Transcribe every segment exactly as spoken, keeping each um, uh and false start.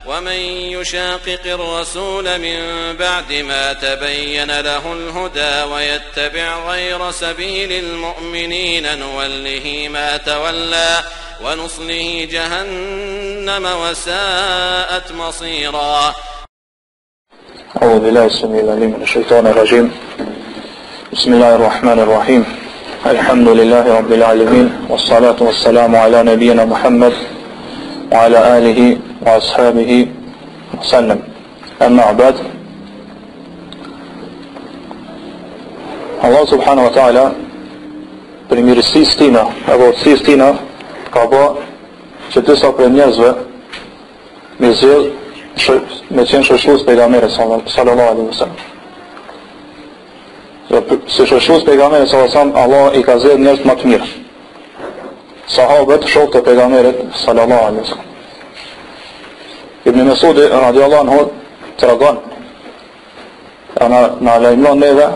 ومن يشاقق الرسول من بعد ما تبين له الهدى ويتبع غير سبيل المؤمنين نوله ما تولى ونصله جهنم وساءت مصيرا. أعوذ بالله السميع العليم من الشيطان الرجيم. بسم الله الرحمن الرحيم. الحمد لله رب العالمين والصلاة والسلام على نبينا محمد وعلى آله وأصحابه وسلم. أما بعد. Allah subhanahu wa ta'ala për mirësisë tina e vërtetësisë tina ka bë që disa prej njerëzve me zell me qenë shoqërues pejgamberit sallallahu alaihi wasallam. Se shoqërues pejgamberit sallallahu alaihi wasallam Allah i ka zgjedhur njerëz më të mirë. Sahabët, shokët e pejgamberit sallallahu alaihi wasallam. Ibn Mesudi radiallahu anhu tregon, ana na lajmëron neve,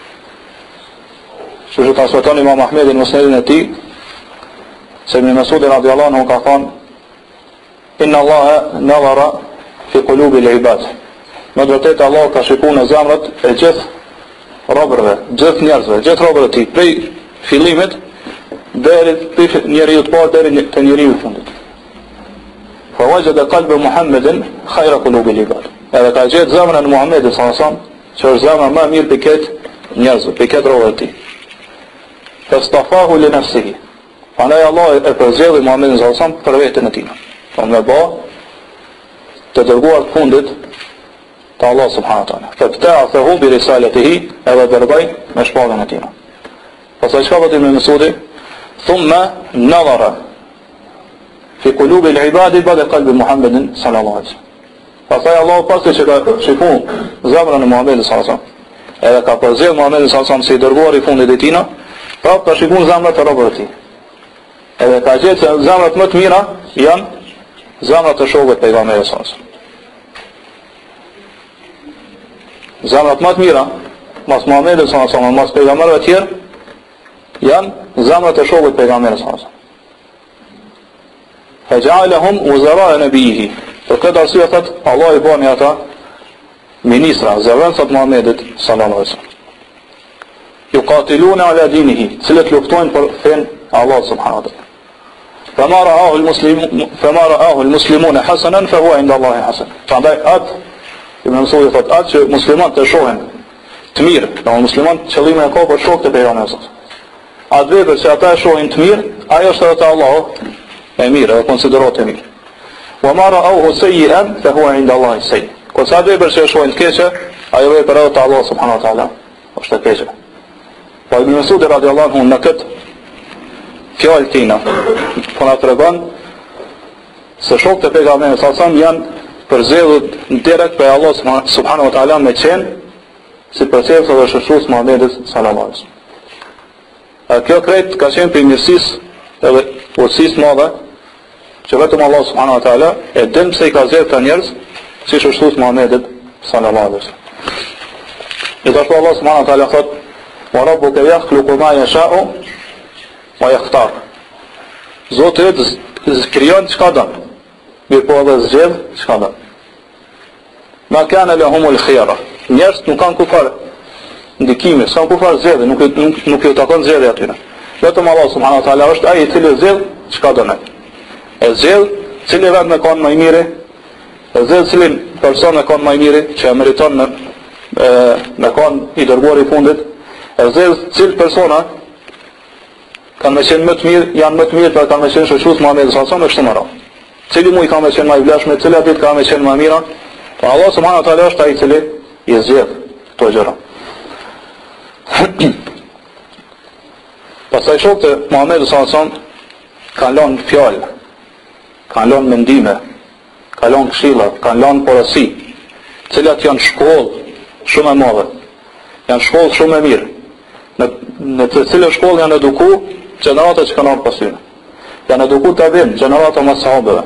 që që transmeton Imam Ahmedi në musnedin e tij, se Ibn Mesudi radiallahu anhu ka thonë: Inna Allaha nadhara fi qulubi al-ibad. Me vërtetë Allah ka shikuar në zemrat e gjithë robërve, gjithë njerëzve, gjithë robërve të tij, prej fillimit deri te njeriu të parë deri te njeriu i fundit. Fa wajada qalba Muhammedin khayra qulubi al-ibad. Edhe ka gjetë zemrën e Muhamedit sallallahu alaihi wasallam, që është zemra më e mirë për këtë njerëzve, për këtë robër të tij. Fastafahu li nafsihi. Prandaj Allah e përzgjedhi Muhamedit sallallahu alaihi wasallam për veten e tij. Po më bë të dërguar të fundit të Allah subhanahu wa ta'ala. Fabta'athahu bi risalatihi, edhe dërgoi me shpallën e tij. Pastaj çka thotë Ibn Mesudi? Thumma nadhara fi qulubi al-ibad ba'da qalbi Muhammedin sallallahu alaihi wasallam. Pastaj Allah pasi që ka shikuar zemrën e Muhamedit sallallahu alaihi wasallam, edhe ka përzgjedhur Muhamedit sallallahu alaihi wasallam si dërguar i fundit e tij, prapë ka shikuar zemrat e robërve të tij. Edhe ka gjetë se zemrat më të mira janë zemrat e shokëve të pejgamberit sallallahu alaihi wasallam. Zemrat më të mira, mas Muhamedit sallallahu alaihi wasallam, mas pejgamberëve të tjerë, janë zemrat e shokëve të pejgamberit sallallahu alaihi wasallam. Faj'alahum wuzara nabiyihi. Për këtë arsye thot Allah i bani ata ministra, zëvendësat të Muhamedit sallallahu alaihi wasallam. Yuqatiluna ala dinihi, cilët luftojnë për fen Allah subhanahu wa ta'ala. Fama ra'ahu al-muslimun fama ra'ahu al-muslimun hasanan fa huwa 'inda Allah hasan. Prandaj atë Ibn Mesudi thot atë që muslimanët e shohin të mirë, do muslimanët qëllimi e ka për shokët e pejgamberit. Atë vepër që ata e shohin të mirë, ajo është edhe te Allahu e mirë, e konsiderohet e mirë. Wa ma ra'ahu sayyi'an fa huwa 'inda Allah sayyi. Kur sa vepër që e shohin të keqe, ajo vepër edhe te Allah subhanahu wa ta'ala është e keqe. Po Ibn Mesudi radiallahu anhu në këtë fjalë tina, po na tregon se shokët e pejgamberit sallallahu alaihi wasallam janë përzgjedhur direkt për Allah subhanahu wa ta'ala me qenë si përcjellës dhe shoqërues Muhamedit sallallahu alaihi wasallam. Kjo krejt ka qenë për mirësisë edhe urtësisë madhe që vetëm Allah subhanahu wa ta'ala e din pse i ka zgjedhur këta njerëz si shoqërues Muhamedit sallallahu alaihi wasallam. Gjithashtu Allah subhanahu wa ta'ala thotë: Wa rabbuka yakhluqu ma yasha'u wa yakhtar. Zoti yt krijon çka don, mirë po edhe zgjedh çka don. Ma kana lahumul khiyara. Njerëzit nuk kanë kufar ndikime, s'kan kufar zgjedhje, nuk nuk nuk ju takon zgjedhja atyre. Vetëm Allah subhanahu wa taala është ai i cili zgjedh çka don. E zgjedh cili vetë me kanë më i miri, e zgjedh cilin person me kanë më i miri që e meriton në me kanë i dërguar i fundit. E zgjedh cil persona kanë me qenë më të mirë, janë më të mirë për kanë me qenë shoqërues Muhamedit sallallahu alaihi wasallam është më radh. Cili mu i ka me qenë më i vlefshëm, cila ditë ka me qenë më mira, po Allah subhanahu wa taala është ai i cili i zgjedh këto gjëra. Pastaj shokët e Muhamedit sallallahu alaihi wasallam kanë lënë fjalë, kanë lënë mendime, kanë lënë këshilla, kanë lënë porosi, të cilat janë shkollë shumë e madhe, janë shkollë shumë e mirë. Në, në të cilën shkollë janë eduku gjenerata që kanë ardhur pas tyre. Janë eduku tabiin, gjenerata më sahabëve.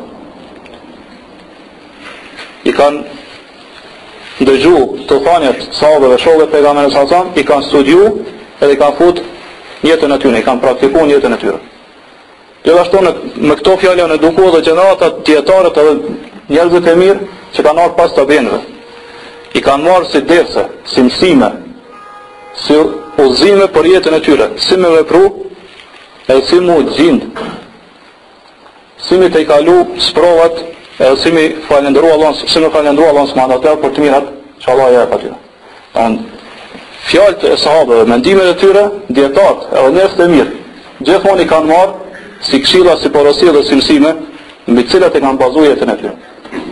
I kanë ndëgju të thanjet sahabëve, shokët e pejgamberit sallallahu alaihi wasallam, i kanë studiu edhe i kanë fut jetën e tyre, i kanë praktikuar jetën e tyre. Gjithashtu në me këto fjalë janë edukuar dhe gjenerata dietarët edhe njerëzit e mirë që kanë marrë pas tabiinëve. I kanë marrë si derse, si mësime, si udhëzime për jetën e tyre, si me vepru, e si mu gjindë, si me të i kalu sprovat, e si me falendru Allah, si me falendru Allah subhanahu wa taala për të mirat që Allah ja e pa tyre. Fjallët e sahabëve, mendimet e tyre, djetarët, edhe njerëzit e mirë, gjithmonë i kanë marrë si këshilla, si porosi dhe si mësime, mbi të cilat e kanë bazuar jetën e tyre.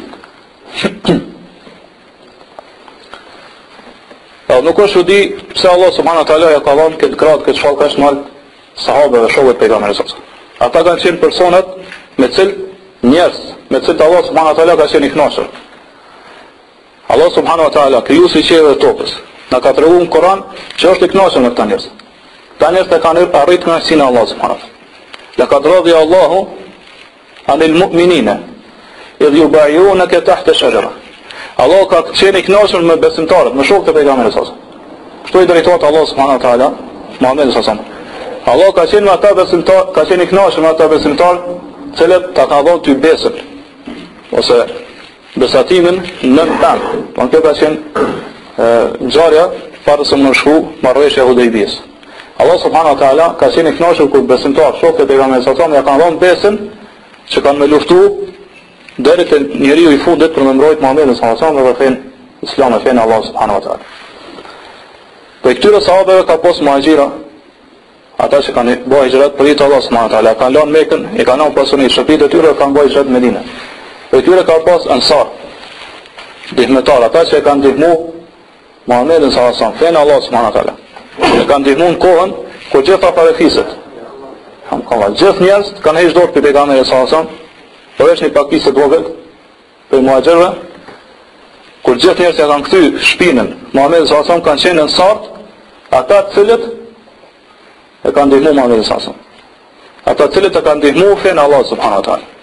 Nuk është u di pse Allah subhanahu wa taala ja ka dhënë këtë gradë, këtë shkallë kaq të madhe sahabëve, shokëve të pejgamberit sallallahu alajhi wasallam. Ata kanë qenë personat me cil njerëz, me cil Allah subhanahu wa taala ka qenë i kënaqur. Allah subhanahu wa taala, krijuesi i qiellit dhe tokës, na ka treguar në Kur'an që është i kënaqur me këta njerëz. Këta njerëz e kanë arritur kënaqësinë e Allahut subhanahu wa taala. Laqad radiya Allahu 'anil mu'minina idh yubay'unaka tahta shajara. Allah ka qenë i kënaqur me besimtarët, me shokët e pejgamberit sallallahu alajhi wasallam. Kështu i drejtohet Allah subhanahu wa taala Muhamedit sallallahu alajhi wasallam. Allah ka qenë me ata besimtar, ka qenë i kënaqur me ata besimtarë, të cilët ta ka dhënë ty besën ose besatimin në tan. Por kjo ka qenë ngjarja para se më shku marrëveshja e Hudejbijës. Allah subhanahu wa taala ka qenë i kënaqur kur besimtarët, shokët e pejgamberit sallallahu alajhi wasallam, ja kanë dhënë besën që kanë me luftu deri te njeriu i fundit për me mbrojt Muhamedit sallallahu alajhi wasallam dhe fen Islam e fen Allah subhanahu wa taala. Për këtyre sahabëve ka pas muhaxhira, ata që kanë bërë hijrat për hir Allah subhanahu wa taala, kanë lënë Mekën, e kanë lënë pasurinë, shtëpitë e tyre kanë bërë hijrat në Medinë. Për këtyre ka pas ansar, ndihmëtar, ata që kanë ndihmuar Muhamedit sallallahu alajhi wasallam, fen Allah subhanahu wa taala. E kanë ndihmuar në kohën kur gjitha parafiset, gjithë njerëzit kanë hequr dorë për pejgamberin sallallahu alajhi wasallam. Por është një pakisë të vogël për muhaxhirëve, kur gjithë njerëzit kanë kthy shpinën, Muhamedi sallallahu alajhi wasallam kanë qenë në sart, ata të cilët e kanë ndihmuar Muhamedit sallallahu alajhi wasallam. Ata të cilët e kanë ndihmuar fen Allah subhanahu wa taala.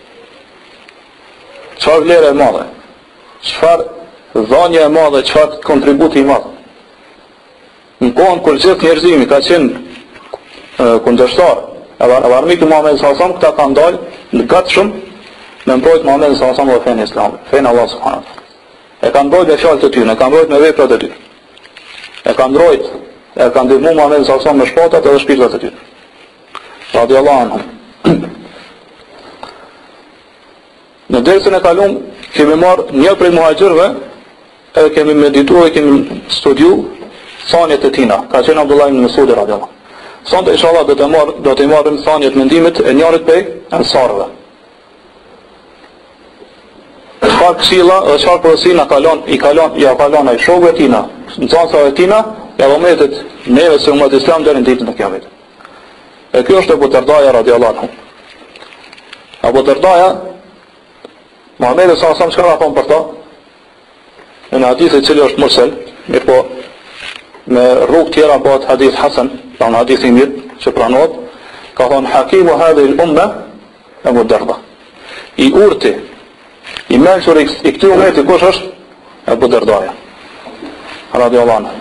Çfarë vlerë e madhe, çfarë dhënie e madhe, çfarë kontributi i madh. Në kohën kur gjithë njerëzimi ka qenë kundërshtar, edhe armiku Muhamedi sallallahu alajhi wasallam, këta kanë dalë në gatshëm me mbrojt Muhamedit sallallahu alajhi wasallam dhe fen Islam, fen Allah subhanahu wa taala. E kanë mbrojt me fjalët e tyre, e kanë mbrojt me veprat e tyre. E kanë mbrojt, e kanë ndihmuar Muhamedit sallallahu alajhi wasallam me shpatat edhe shpirtat e tyre. Radiallahu anhum. Në dersën e kaluam kemi marrë një prej muhaxhirëve, edhe kemi medituar, kemi studiu thanjet e tina. Ka qenë Abdullah ibn Mas'ud radiallahu. Sonte inshallah do të marr, do të marrim thanjet, mendimet e njërit prej ansarëve. Çfarë këshilla dhe çfarë porosi na kalon, i kalon, ja kalon ai shokëve tina, nxënësave e tina, e umatit neve se umat Islam deri në ditën e Kiametit. E kjo është Abu Dardaja radiallahu anhu. Abu Dardaja, Muhamedi sallallahu alajhi wasallam çka ka thonë për ta? Në hadith i cili është mursal, mirë po me rrugë tjera bëhet hadith hasan, pra në hadith i mirë që pranohet, ka thonë hakimu hadhihi al-umma Abu Darda. I urti, i mençur i këtij ummeti kush është? Abu Dardaja radiallahu anhu.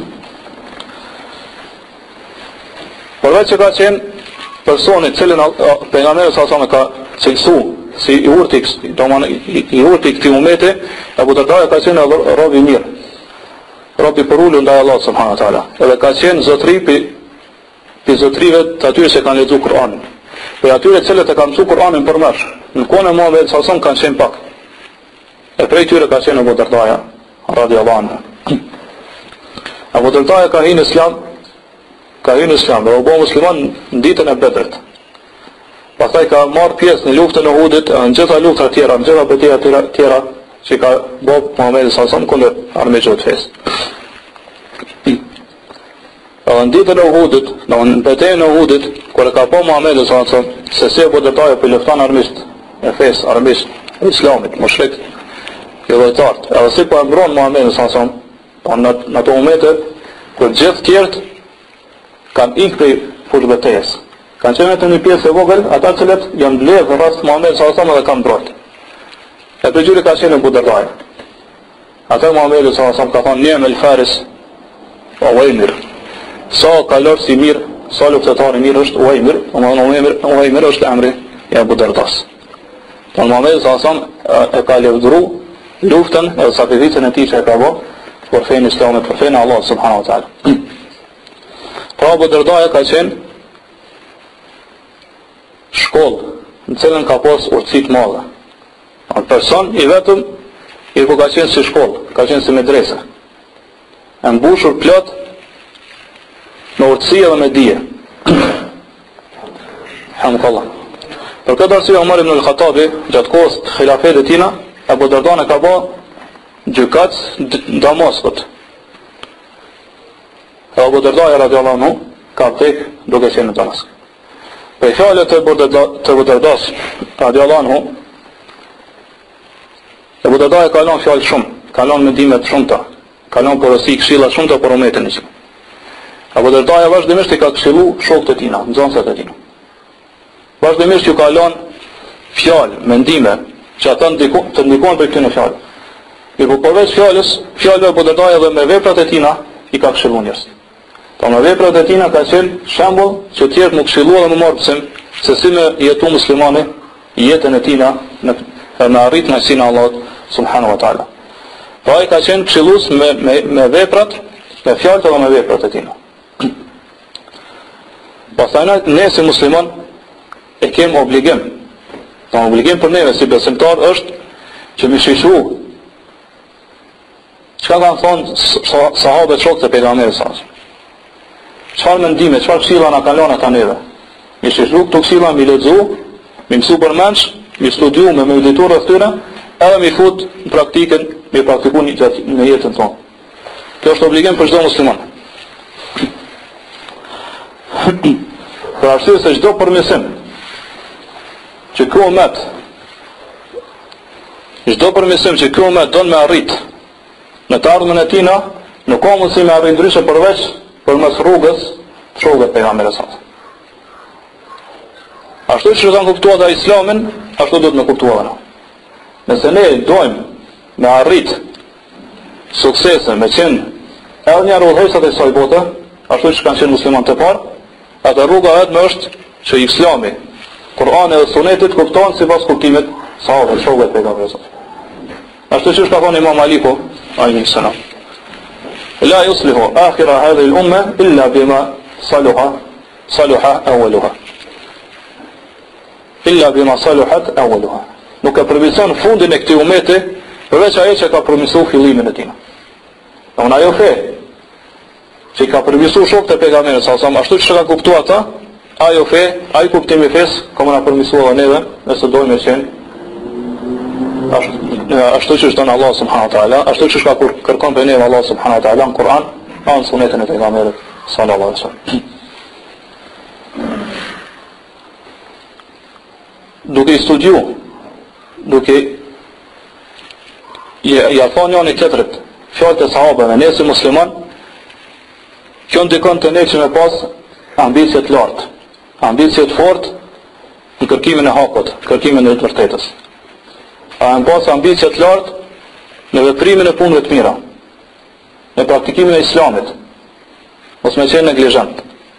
Përveç që ka qenë personi cilin pejgamberi sallallahu alajhi wasallam ka cilësu si i urti, domethënë i urti këtij ummeti, Abu Dardaja ka qenë rob i mirë, rob i përulur ndaj Allahut subhanahu wa taala, edhe ka qenë zotëri për zotrive të atyre që kanë lexuar Kur'anin. Për atyre të cilët e kanë mësuar Kur'anin përmesh, në kohën e Muhamedit sallallahu alajhi wasallam kanë qenë pak. E prej tyre ka qenë Abu Dardaja radiallahu anhu. Abu Dardaja ka hyrë në Islam, ka hyrë në Islam, dhe u bë musliman në ditën e Bedrit. Pastaj ka marrë pjesë në luftën e Uhudit, në gjitha luftat e tjera, në gjitha betejat e tjera që ka bë Muhamedi sallallahu alajhi wasallam kundër armiqve të fesë. Në ditën e Uhudit, në betejën e Uhudit, kur e ka pa Muhamedi sallallahu alajhi wasallam se si Abu Dardaja për lufton armiqt e fesë, armiqt e Islamit, mushrik, jo vëllëtarët, edhe si po e mbron Muhamedi sallallahu alajhi wasallam, në ato momente kur gjithë tjerët kanë ikë prej fushë betejës. Kanë qenë të një pjesë e vogël, ata cilët janë mbledhur në rast Muhamedit sallallahu alajhi wasallam dhe kanë mbrojtë. E për gjyri ka qenë Abu Dardaja. Atë Muhamedi sallallahu alajhi wasallam ka thonë ni'mal al-faris wa Uwaymir. Sa kalor si mirë, sa luftëtar i mirë është Uwaymir, Uwaymir, Uwaymir është emri i Abu Dardas. Ton Muhamedi sallallahu alaihi wasallam e ka lëvdru luftën e sakrificën e tij që e ka bërë për fenë islamit, për fenë Allah subhanahu wa taala. Pra Abu Darda ka qenë shkollë në cilën ka pas urtësi të mëdha. Një person i vetëm i ku ka qenë si shkollë, ka qenë si medrese. E mbushur plot me urtësi dhe me dije. Alhamdulillah. Për këtë arsye Umar ibn al-Khattabi gjatë kohës të xhilafetit të tij, Abu Darda e ka bë gjykat në Damaskut. Abu Darda radhiyallahu anhu ka vdek duke qenë në Damask. Për fjalët e Abu Dardas radhiyallahu anhu, Abu Darda ka lënë fjalë shumë, ka lënë mendime të shumta, ka lënë porosi këshilla shumta për umetin e tij. Abu Darda vazhdimisht i ka këshillu shokët e tij, nxënësat e tij. Vazhdimisht ju ka lënë fjalë, mendime që ata ndikon të ndikojnë për këtyre fjalëve. Mi po përveç fjalës, fjalëve Abu Darda edhe me veprat e tij i ka këshilluar njerëz. Po me veprat e tij ka qenë shembull që të tjerë më këshilluan dhe më marrë pësim se si me jetu muslimani jetën e tij në në arrit në sinë Allahut subhanahu wa taala. Po ai ka qenë këshillues me me me veprat, me fjalët dhe me veprat e tij. Pastaj ne si musliman e kem obligim. Ta obligim për neve si besimtar është që mi shishu çka kanë thonë sahabët shokët e pejgamberit sa. Çfarë mendime, çfarë këshilla na kanë lënë ata neve. Mi shishu këto këshilla, mi lexu, mi mësu për mendsh, mi studiu me me litur rreth tyre, edhe mi fut në praktikën, mi praktikun në jetën tonë. Kjo është obligim për çdo musliman. Për arsye se çdo përmirësim që ky umet çdo përmirësim që ky umet don me arrit në të ardhmen e tina, nuk ka mundësi me arrit ndryshe përveç përmes rrugës të shokëve të pejgamberit sa. Ashtu që kanë kuptuar ata Islamin, ashtu duhet me kuptuar ana. Nëse ne dojmë me arrit suksese, me qenë edhe një rrugësat e kësaj bote, ashtu që kanë qenë musliman të parë, atë rruga vetëm është që Islami, Kur'ani dhe Sunetit kuptohen sipas kuptimit sahabëve, shokëve të pejgamberit. Ashtu që ka thonë Imam Aliku, alayhi salam, la yuslihu akhira hadhihi al-umma illa bima salaha salaha awwaluha. Illa bima salahat awwaluha. Nuk e përmirëson fundin e këtij umeti përveç ajo që ka përmirësuar fillimin e tij. Unë ajo fe që ka përmirësuar shokët e pejgamberit sa sa ashtu që ka kuptuar ata, ajo fe, ai kuptimi i fesë, komo na përmirësuar neve, nëse dojmë të qenë ashtu, ashtu që thon Allah subhanahu wa taala, ashtu që ka kërkon për neve Allah subhanahu wa taala në Kur'an, në Sunetin e pejgamberit sallallahu alaihi wasallam. Duke i studiu, duke i afon janë i tjetërit, fjallët e sahabëve, ne si musliman, kjo ndikon të ne që me pas ambicjet lartë, ambicjet fort në kërkimin e hapët, kërkimin e të vërtetës. A në pas ambicjet lartë në veprimin e punëve të mira, në praktikimin e islamit, mos me qenë neglijent.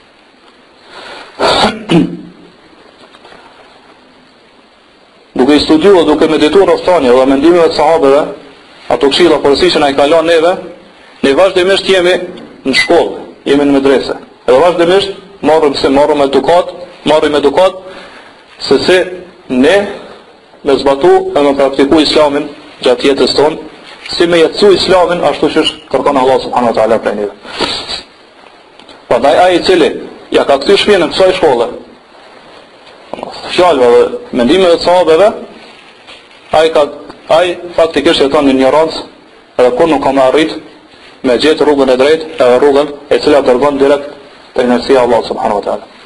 Duke i studiu dhe duke medituar rrethani dhe mendimeve të sahabëve, ato këshilla porosi që na i kalon neve, ne vazhdimisht jemi në shkollë, jemi në medrese. Edhe vazhdimisht marrim se marrim edukat, marrim edukat se si ne me zbatu e me praktiku islamin gjatë jetës tonë, si me jetësu islamin ashtu që kërkon Allah subhanahu wa taala prej neve. Prandaj ai i cili ja ka kthy shpinën kësaj shkolle, fjalëve dhe mendimeve të sahabëve, ai ka ai faktikisht jeton në ignorancë, edhe kur nuk ka më arrit me gjetë rrugën e drejtë, edhe rrugën e cila dërgon direkt te nësia Allah subhanahu wa taala.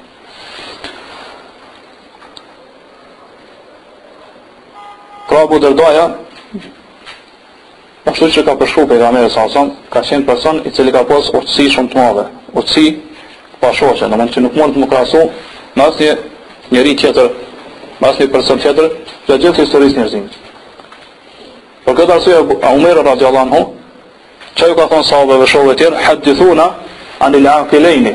Pra Abu Dardaja, ashtu që ka përshkruar pejgamberi sa son, ka qenë person i cili ka pas urtësi shumë të mëdha, urtësi pa shoqe, domethënë që nuk mund të më krahasu me asnjë njëri tjetër, me asnjë person tjetër, gjatë gjithë historisë njerëzimit. Për këtë arsye Umar radhiyallahu anhu, çaj ka thonë sahabëve shokëve të tjerë, hadithuna anil aqilaini.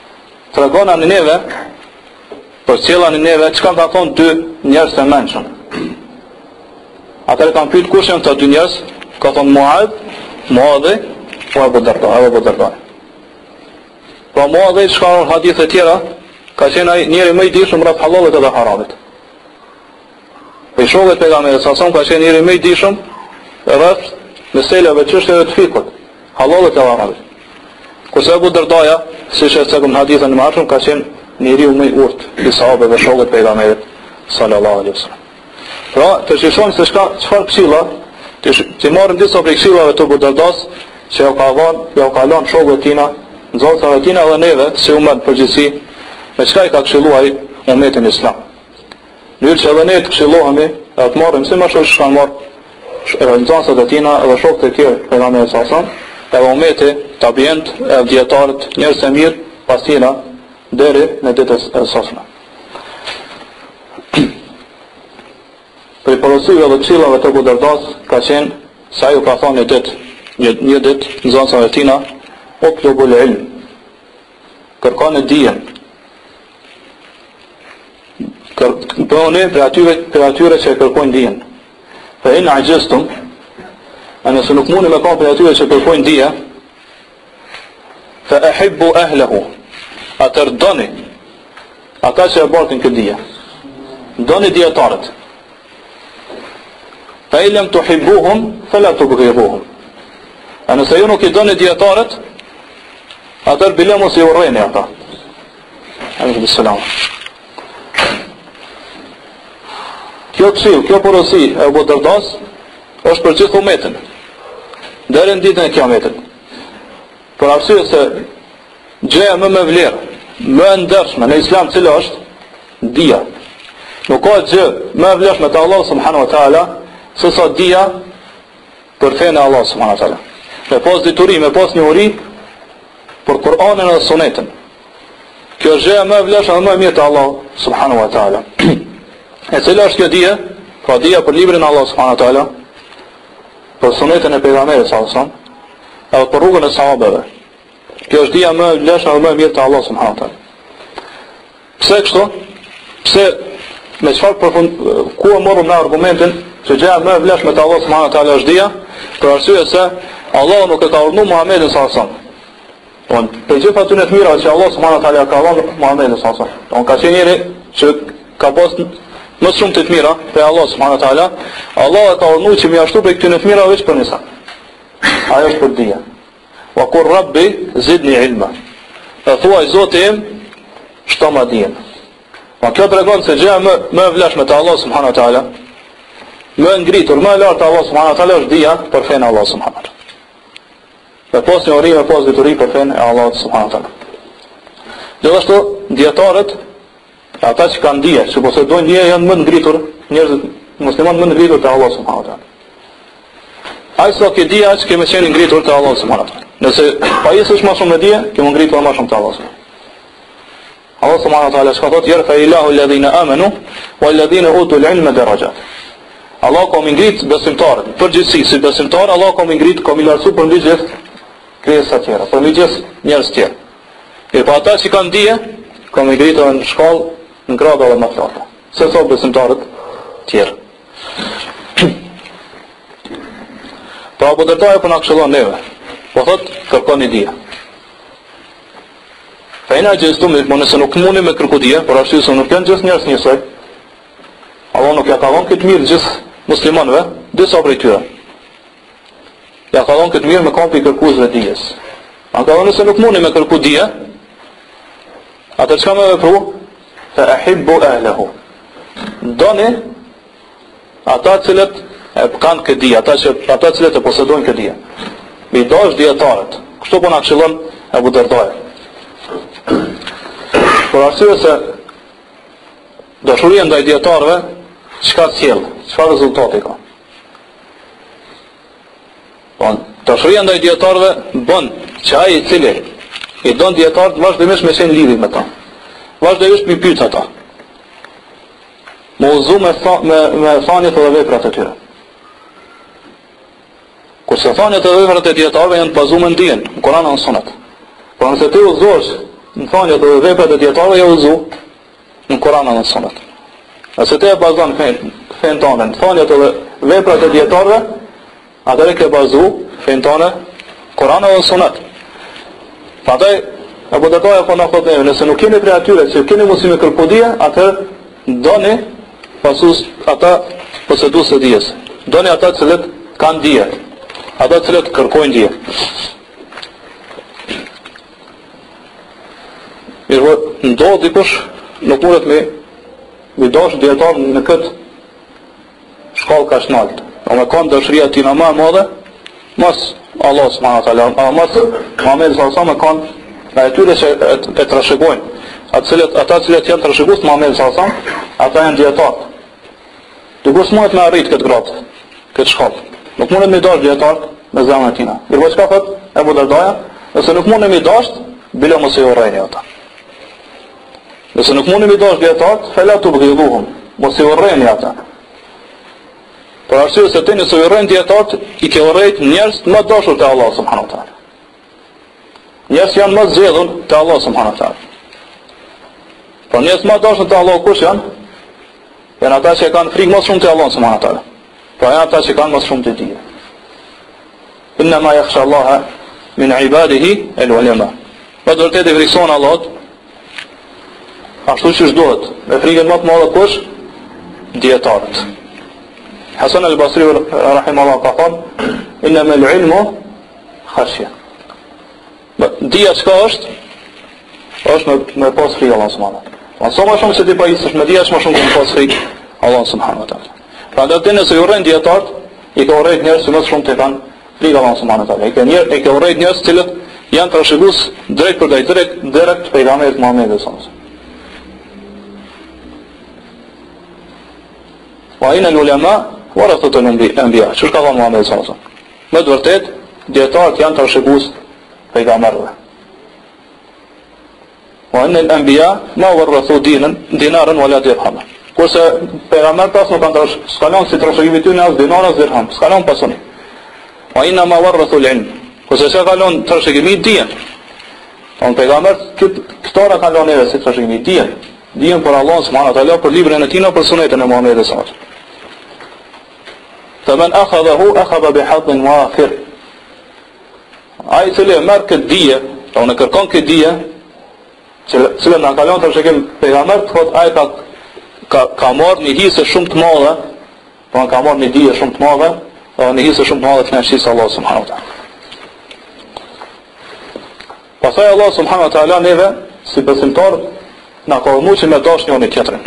Tregona në neve, për cilla në neve, çka ka thonë dy njerëz të mençur. Ata e kanë pyet kush janë këta dy njerëz, ka thonë Muad, Muadhi, po Abu Darda, Abu Darda. Po Muadhi çka në hadithe tjera, ka qenë ai njeri më i dishëm rreth halallit edhe haramit. Për shokët pejgamberit sa son ka qenë njeri më i dishëm rreth meselave çështjeve të fikut, halallit edhe haramit. Kurse Abu Dardaja, siç e thënë në hadithën e mashëm, ka qenë njeriu më i urtë i sahabëve dhe shokët pejgamberit sallallahu alaihi wasallam. Pra, të shishojmë se shka, çfarë këshilla, të, të marrim disa prej këshillave të Abu Dardas, që ja ka dhanë, ja ka lënë shokët tina, nxënësave tina dhe neve, si umet përgjithësi, me çka i ka këshilluar umetin islam. Njërë që edhe ne të këshillohemi, e të marrim si më shumë që kanë marrë nxënësat e tina edhe shokët e tjerë pejgamberit sallallahu alaihi wasallam, edhe umeti, tabient, edhe dietarët, njerëz të mirë, pas tina, deri në ditën e sotme. Për porosive dhe këshillave të Abu Dardas ka qenë sa ju ka thonë një ditë, një, një ditë në zonësave tina, utlubul ilm, kërkoni dijen. Bëhuni për atyre, për atyre që kërkojnë dijen. Fa in ajaztum, a nëse nuk mundi me kanë për atyre që kërkojnë dije, fa ahibbu ahlehu, atër doni ata që e bartin këtë dije. Doni dietarët. Fa illam tuhibbuhum fala tubghiduhum. A nëse ju nuk i doni dietarët, atër bile mos i urreni ata. Alayhi salam. Kjo këshill, kjo porosi e Abu Dardas është për gjithë umetin, deri në ditën e Kiametit. Për arsye se gjëja më me vlerë, më e ndershme në Islam cila është dia. Nuk ka gjë më e vlerëshme te Allahu subhanahu wa taala se sa dia për fenë e Allahu subhanahu wa taala. Me pas dituri, me pas njohuri për Kur'anin dhe Sunetin. Kjo është gjëja më e vlerëshme dhe më e mirë te Allahu subhanahu wa taala. E cila është kjo dia? Pra dia për librin e Allahu subhanahu wa taala, për Sunetin e pejgamberit sallallahu alaihi wasallam, edhe për rrugën e sahabëve. Kjo është dia më e vlerëshme dhe më e mirë te Allahu subhanahu wa taala. Pse kështu? Pse me çfarë përfund ku e morëm në argumentin që gjëja më e vlerëshme te Allahu subhanahu wa taala është dia, për arsye se Allahu nuk e ka urdhëruar Muhamedit sallallahu alaihi wasallam. On për gjithë ato të mira që Allahu subhanahu wa taala ka dhënë Muhamedit sallallahu alaihi wasallam. On ka qenë njëri që ka pas më shumë të mira për Allahu subhanahu wa taala, Allahu e ka urdhëruar që më ashtu për këtyre të mira veç për nisa. Ajo është për dia. Wa qur rabbi zidni ilma. Dhe thuaj Zoti im, shto ma dijen. Ma kjo tregon se gjëja më më e vlefshme te Allahu subhanahu wa taala, më e ngritur, më e lartë te Allahu subhanahu wa taala është dia për fenë e Allahu subhanahu wa taala. Me pas njohuri, me pas dituri për fenë e Allahut subhanahu wa taala. Gjithashtu dietarët, ata që kanë dije, që posedojnë dije janë më ngritur, njerëzit muslimanë më ngritur te Allahu subhanahu wa taala. Ai sa ke dije, aq kemë qenë ngritur te Allahu subhanahu wa taala. Nëse pajisësh më shumë me dije, kemë ngritur më shumë te Allahu subhanahu wa taala. Allah subhanahu wa taala shka thot, yarfa ilahu alladhina amanu walladhina utul ilma darajat. Allah ka ngrit besimtarët, përgjithësi si besimtar, Allah ka ngrit, ka lartësu për mbi gjithë krijesat tjera, për mbi gjithë njerëz tjerë. E pa ata që kanë dije, ka ngritur në shkallë në grada dhe më të larta, se sa besimtarët tjerë. Pra Abu Darda po na këshillon neve. Po thot, kërkoni dije. Fa ina gjithëstu me nëse nuk mundi me kërku dije, por arsye se nuk janë gjithë njerëz njësoj. Allah nuk ja ka dhënë këtë mirë gjithë muslimanëve, disa prej tyre. Ja ka dhënë këtë mirë me kampi kërkuesve dijes. A ka dhënë nëse nuk mundi me kërku dije, atë çka më vepru? Fa ahibbu ahlehu. Doni ata cilët e kanë këtë dije, ata që ata cilët e posedojnë këtë dije. Me dash dietarët. Kështu po na këshillon Abu Darda. Por arsye se dashuria ndaj dietarëve çka sjell, çfarë rezultati ka? Po dashuria ndaj dietarëve bën që ai i cili i don dietarët vazhdimisht me qenë lidhur me ta. Vazhdimisht mi pyet ata. Mozu me me me thanjet dhe veprat e tyre. Kurse thanjet dhe veprat e dietarëve janë të bazuar në dijen, në Kur'an dhe Sunet. Por nëse ti udhëzosh në thanjet dhe veprat e dietarëve janë udhëzu në Kur'an dhe Sunet. Nëse ti e bazon fen fen tonë në thanjet dhe veprat e dietarëve, atëherë ke bazu fen tonë Kur'an dhe Sunet. Prandaj Abu Darda po na thotë, nëse nuk keni prej atyre që keni mundësi me kërkudie, atëherë doni pasus ata posedues të dijes. Doni ata të cilët kanë dije, ata të cilët kërkojnë dije. Mirë, ndodh dikush nuk mundet me me dash dietar në këtë shkallë kaq lart. O me kanë dëshiria tina më e madhe, mos Allah subhanahu wa taala, ama mos Muhammed sallallahu alaihi wasallam kanë nga atyre që e trashëgojnë, ata cilët ata cilët janë trashëgues Muhammed sallallahu alaihi wasallam, ata janë dietar. Dikush mundet me arrit këtë gradë, këtë shkallë. Nuk mundet me dash dietar me zemrën e tina. Mirë, çka thot Abu Darda, nëse nuk mundet me dash, bila mos e urrejni ata. Nëse nuk mundi me dash dietar, fela tu bghiduhum, mos i urrejni ata. Por arsye se ti nëse i urrejnë dietar, i ke urrejt njerëz më dashur te Allah subhanahu wa taala. Njerëz janë më zgjedhur te Allah subhanahu wa taala. Por njerëz më dashur te Allah kush janë? Janë ata që kanë frikë më shumë te Allah subhanahu wa taala. Po janë ata që kanë më shumë të dije. Inna ma yakhsha Allah min ibadihi al-ulama. Po vërtet e frikson Allahut ashtu që shdohet, me frikën më të madhe kush? Dietarët. Hasan al-Basri rahimahullah ka thonë, innama al-ilmu khashya. Dija çka është? Është me, me pas frikë Allah subhanahu wa taala. Sa më shumë se ti pajisësh me dija, më shumë të pas frikë Allah subhanahu wa taala. Prandaj ti nëse i urrejnë dietarët, i ka urrejt njerëz që më shumë të kanë frikë Allah subhanahu wa taala. I ka njerëz, i ka urrejt njerëz të cilët janë trashëgues drejt për drejt, drejt drejt pejgamberit Muhamedit sallallahu alaihi wasallam. Wa inna al-ulama warathatul anbiya. Çu ka thënë Muhamedi sallallahu alaihi wasallam? Me të vërtetë, dietarët janë trashëgues pejgamberëve. Wa inna al-anbiya ma warathu dinan dinaran wala dirham. Kurse pejgamberët pas nuk kanë trashëgues, s'kanon si trashëgimi ty në as dinar as dirham, s'kanon pasoni. Wa inna ma warathu al-ilm. Kurse sa kalon trashëgimi dijen. On pejgamberët këto kanë lënë edhe si trashëgimi dijen. Dijen për Allah subhanahu wa taala, për librin e tij, për sunetën e Muhamedit sallallahu alaihi wasallam. فمن أخذه أخذ بحظ وافر. Ai i cili e merr këtë dije, apo në kërkon këtë dije, cilën na kalon të shëkim pejgambert, thot ai ka ka, ka marrë një hise shumë të madhe, po ka marrë një dije shumë të madhe, apo një hise shumë të madhe të kënaqësisë Allah subhanahu wa taala. Pastaj Allah subhanahu wa taala neve si besimtar na ka urdhëruar që me dash njëri tjetrin.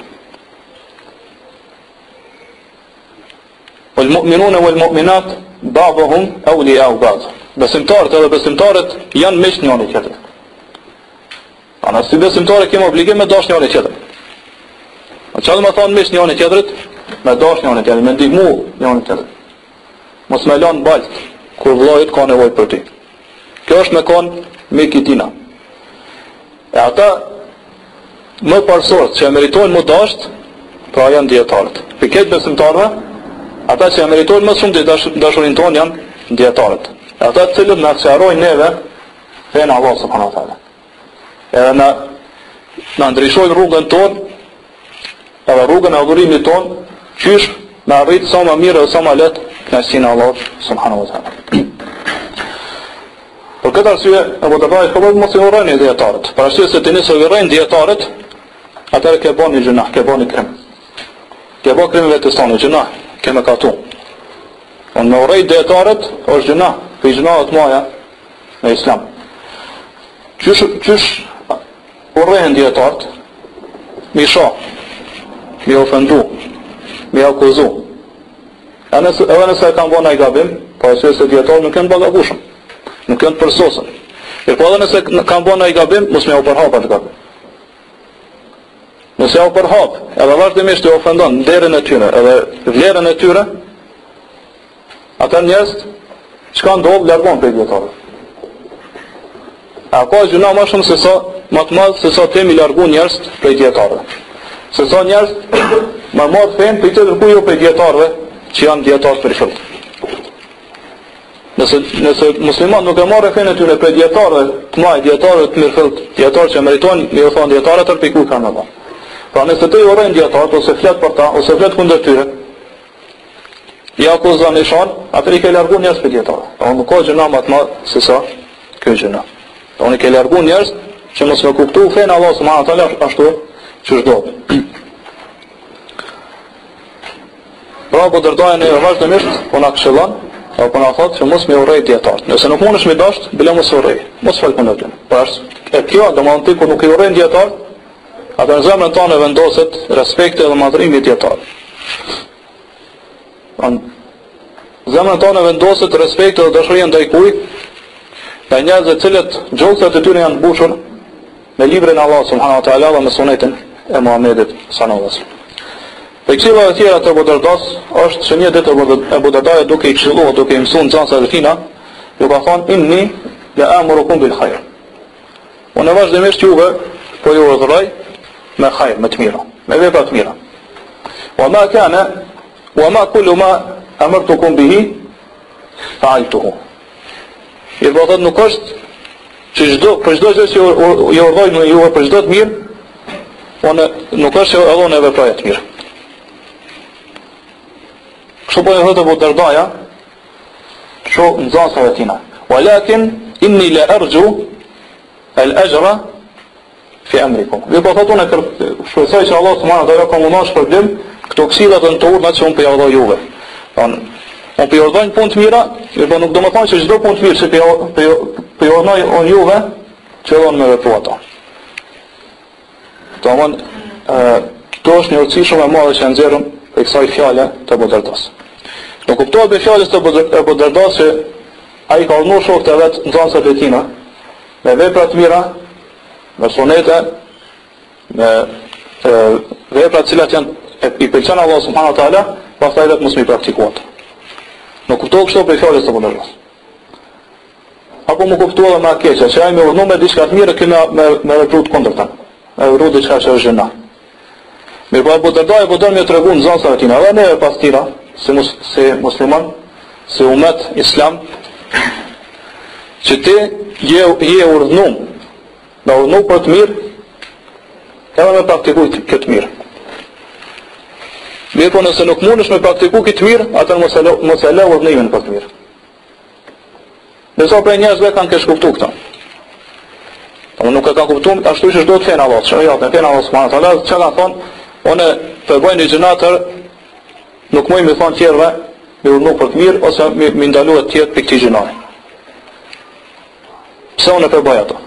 والمؤمنون والمؤمنات بعضهم أولياء بعض. Besimtarët edhe besimtarët janë miq njëri tjetrit. Ana si besimtarë kemi obligim me dash njëri tjetrin. A çfarë do të thonë miq njëri tjetrit? Me dash njëri tjetrin, me ndihmu njëri tjetrin. Mos më lën balt kur vllajt ka nevojë për ti. Kjo është me kon mik i tina. E ata më parsorët që meritojnë më dasht, pra janë dietarët. Për këtë besimtarëve, ata që meritojnë më shumë të dashurinë tonë janë dietarët. Ata të cilët na sqarojnë neve fen Allah subhanahu wa taala. Edhe na na ndryshojnë rrugën tonë, edhe rrugën e adhurimit tonë, qysh me arrit sa më mirë dhe sa më lehtë kënaqësinë e Allahut subhanahu wa taala. Për këtë arsye, Abu Darda ka thënë mos i urreni dietarët. Për arsye se tani nëse i urrejnë dietarët, atëherë ke bënë gjunah, ke bënë krim. Ke bënë krim vetë tonë gjunah. Kemë katu. Unë me urrejt dietarët është gjuna, për gjunahet maja në Islam. Qysh, qysh urrejnë dietarët? Mi shoh, mi ofendu, mi akuzu. E nëse, edhe nëse kanë bënë ai gabim, po arsye se dietarët nuk janë bagabushëm, nuk janë përsosur. E po edhe nëse kanë bënë ai gabim, mos më u përhap atë gabim. Nëse u përhap, edhe vazhdimisht e ofendon nderin e tyre, edhe vlerën e tyre, ata njerëz çka ndodh largon prej dietarëve. A ka gjuna më shumë se sa më të madh se sa temi largu njerëz prej dietarëve. Se sa njerëz më marr fen për të kërkuar jo prej dietarëve, që janë dietarë për shkak. Nëse nëse musliman nuk e marrë fen e tyre prej dietarëve, të maj dietarëve të mirëfillt, dietarë që meritojnë, më u thon dietarë atë për ku kanë ata. Pra nëse të i urrejnë dietarët ose flet për ta, ose flet kundër tyre, ja akuzon e shan, atër i ke largu njerëz për dietar. Po nuk ka gjëna më të madh se sa kjo gjëna. Po i ke largu njerëz që mos më kuptu fen Allah subhanahu wa taala ashtu që çdo. Pra Abu Darda ne vazhdimisht po na këshillon, apo na thotë që mos më urrej dietar. Nëse nuk mundesh me dash, bile mos urrej. Mos fal punë atë. Po është kjo, domethënë ti kur nuk i urren dietar, atë në zemrën tonë vendoset respekti dhe madhrimi dietar. Zemrën tonë vendoset respekti dhe dashuria ndaj kujt, ndaj njerëzve të cilët gjokësat e tyre janë mbushur me librin e Allah subhanahu wa taala dhe me sunetin e Muhamedit sallallahu alaihi wasallam. Për këshilla e tjera të Abu Dardas është që një ditë Abu Darda duke i këshilluar, duke i mësuar nxënësve të tina, ju ka thonë inni la amurukum bil khair. Unë vazhdimisht juve po ju urdhëroj me khair, me të mira, me vepra të mira. Wa ma kana wa ma kullu ma amartukum bihi fa'altuhu. I thotë nuk është që çdo për çdo gjë që ju urdhëroj me juve për çdo të mirë, unë nuk është që edhe unë veproj të mirë. Kështu po e thotë Abu Dardaja, kështu nxënësve të tina. Walakin inni la arju al-ajra fi amrikum. Dhe po thotë unë shpresoj që Allah subhanahu wa taala ka mundosh problem këto këshilla të ndorna që unë po ja dhoj juve. Don unë po ju urdhoj punë të mira, por nuk do të thonë që çdo punë të mirë që po ju urdhoj unë juve, që unë më veproj ato. Domthon këto është një urtësi shumë e madhe që nxjerrëm për kësaj fjale të Abu Dardas. Nuk kuptohet për fjalës të Abu Dardas që ai ka urdhëruar shokët e vet nxënësat e tina me vepra të mira, me sunete, me vepra të cilat janë i pëlqen Allah subhanahu wa taala, pastaj vetë mos mi praktikohet. Nuk kuptohet kështu për fjalës të Abu Dardas. Apo më kuptohet më keq, që ai më urdhëron me diçka të mirë që me me vepru të kundërta. Me vepru diçka që është gjëna. Mirë po Abu Darda e po dërë me të regu në nxënësve të tina, dhe neve pas tira, si, mus, si musliman, si umet islam, që ti je, je urdhënum, me urdhënu për të mirë, edhe me praktikuj këtë mirë. Mirë po nëse nuk mundesh me praktiku këtë mirë, atër mos e le urdhënimin për të mirë. Nësa prej njerëzve kanë kesh kuptu këta. Nuk e kanë kuptu, ashtu që shdo të fejnë Allah, që jatë, në fejnë Allah subhanahu wa taala, që kanë thonë, unë përbojnë një gjënatër, nuk mëj me thonë tjerëve, me urdhënu për të mirë, ose me, me ndalu e tjetë për këti gjënare. Pse unë e përboj ato?